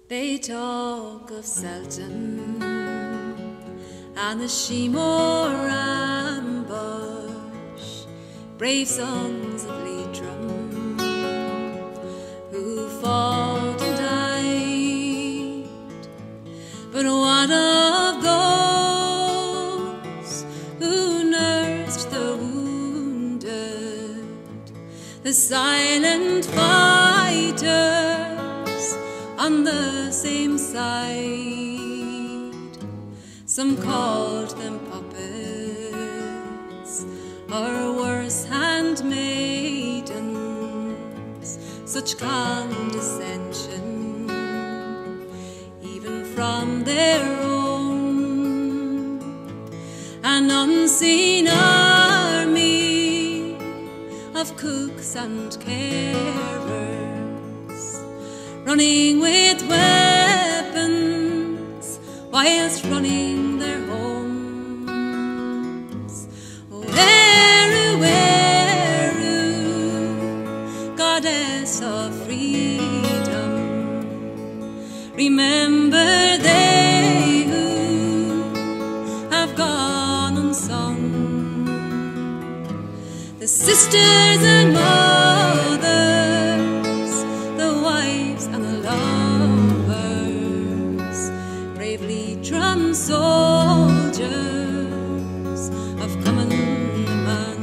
They talk of Selton and the Sheemore ambush, brave sons of Leitrim who fought and died. But what of those who nursed the wounded, the silent fighters on the same side? Some called them puppets, or worse, handmaidens. Such condescension, even from their own. An unseen army of cooks and carers, running with weapons whilst running their homes. Oh, Eru, Eru, goddess of freedom, remember they who have gone unsung, the sisters and mothers, the wives and the lovers, brave Leitrim soldiers of common man.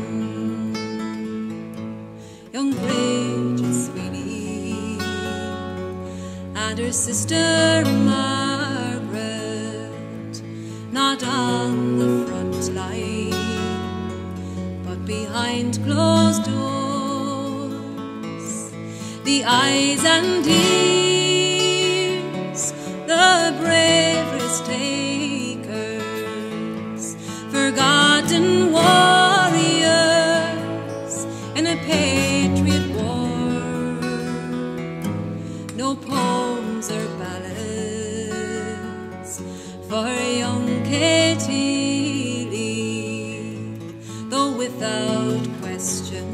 Young Bridget Sweeney and her sister Margaret, not on the front line, but behind closed doors, the eyes and ears, the bravest takers, forgotten warriors in a patriot war. No poems or ballads for young Katie Lee, though without question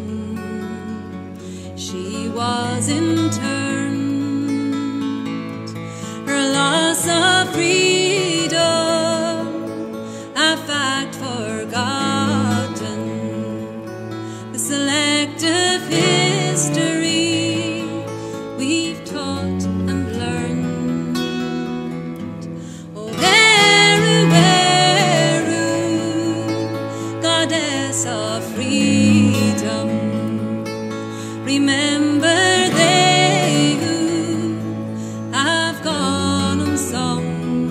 she was interned. Her loss of freedom, a fact forgotten, the selective history we've taught and learned. Oh, Eru, Eru, goddess of freedom, remember they who have gone unsung,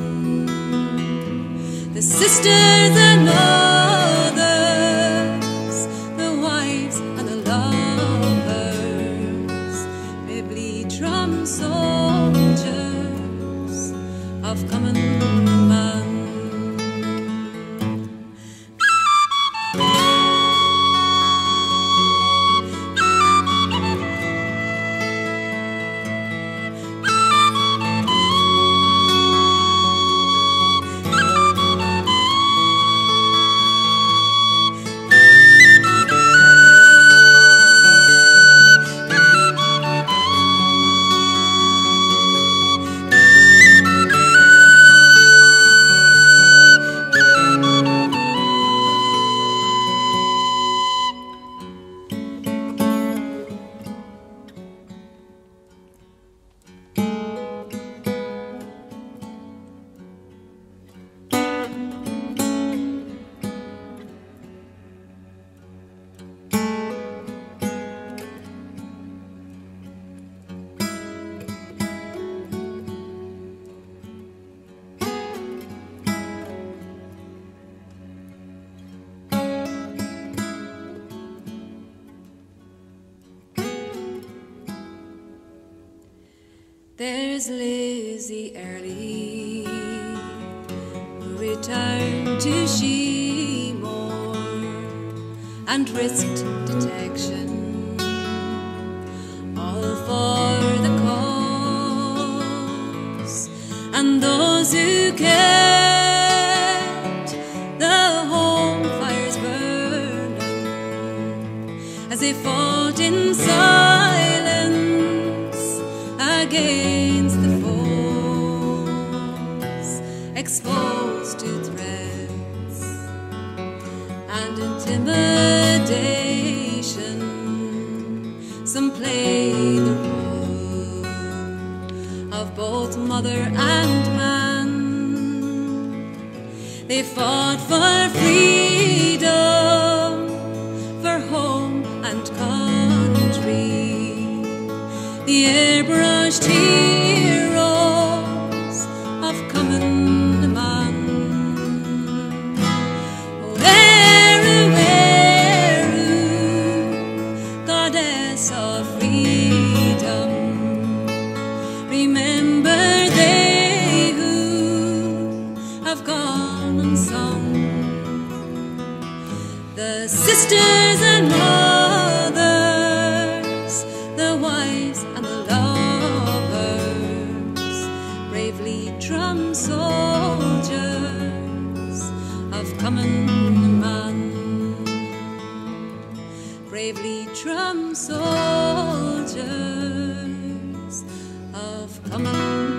the sisters and mothers, the wives and the lovers, brave Leitrim soldiers of common man. There's Lizzie Early, who returned to Sheemore and risked detection, all for the cause. And those who kept the home fires burning as they fought in silence against the foe. intimidation, some play the role of both mother and man. They fought for freedom, for home and country. The airbrushed heroes of common man. Goddess of freedom, remember they who have gone unsung, the sisters and mothers, the wives and the lovers, bravely drum soldiers of common man. Bravely drum soldiers of common